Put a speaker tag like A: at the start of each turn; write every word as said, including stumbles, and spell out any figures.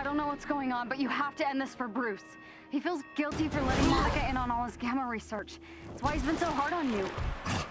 A: don't know what's going on, but you have to end this for Bruce. He feels guilty for letting Monica in on all his gamma research. That's why he's been so hard on you.